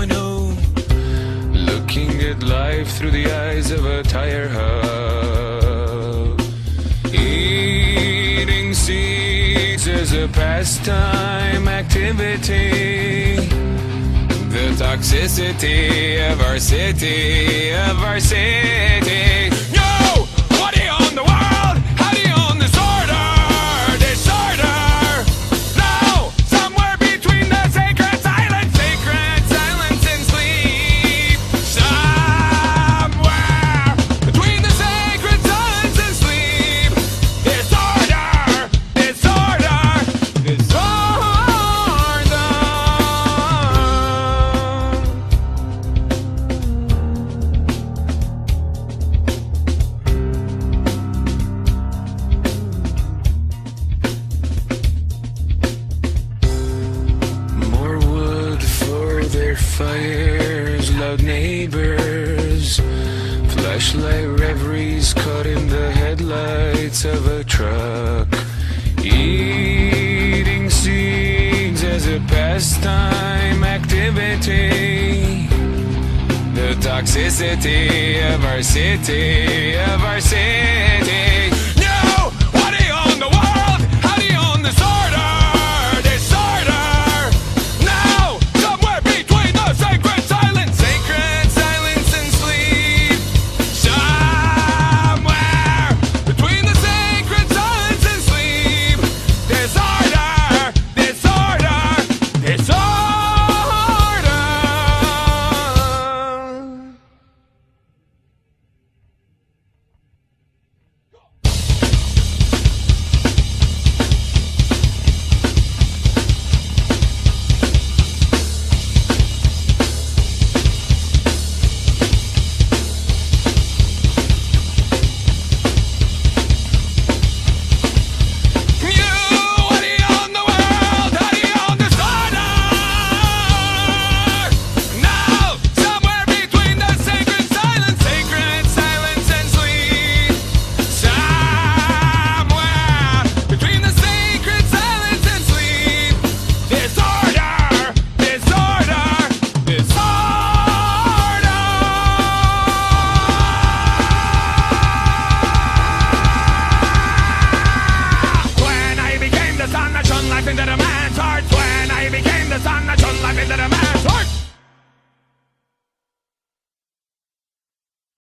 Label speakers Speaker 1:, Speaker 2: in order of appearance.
Speaker 1: know. Looking at life through the eyes of a tire hub. Eating seeds as a pastime activity. The toxicity of our city, of our city. Yo! What do you own the world? How do you own disorder? Disorder! No! Somewhere between the sacred silence and sleep. Somewhere between the sacred silence and sleep. Disorder! Disorder! Disorder! Fires, loud neighbors, flashlight reveries caught in the headlights of a truck. Eating seeds as a pastime activity. The toxicity of our city, of our city.